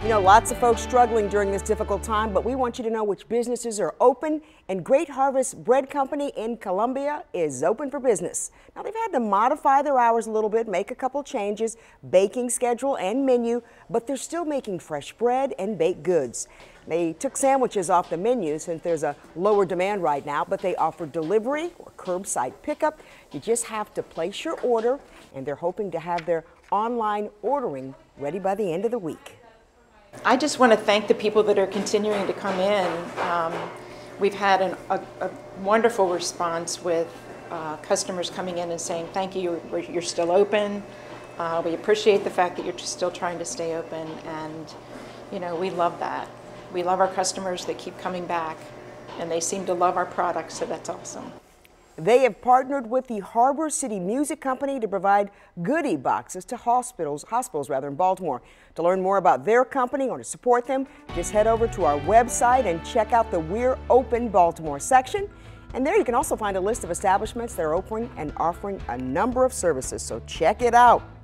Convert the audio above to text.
You know, lots of folks struggling during this difficult time, but we want you to know which businesses are open, and Great Harvest Bread Company in Columbia is open for business. Now, they've had to modify their hours a little bit, make a couple changes, baking schedule and menu, but they're still making fresh bread and baked goods. They took sandwiches off the menu since there's a lower demand right now, but they offer delivery or curbside pickup. You just have to place your order, and they're hoping to have their online ordering ready by the end of the week. I just want to thank the people that are continuing to come in. We've had a wonderful response with customers coming in and saying, thank you, you're still open. We appreciate the fact that you're still trying to stay open, and you know, we love that. We love our customers that keep coming back, and they seem to love our products, so that's awesome. They have partnered with the Harbor City Music Company to provide goodie boxes to hospitals in Baltimore. To learn more about their company or to support them, just head over to our website and check out the We're Open Baltimore section. And there you can also find a list of establishments that are open and offering a number of services, so check it out.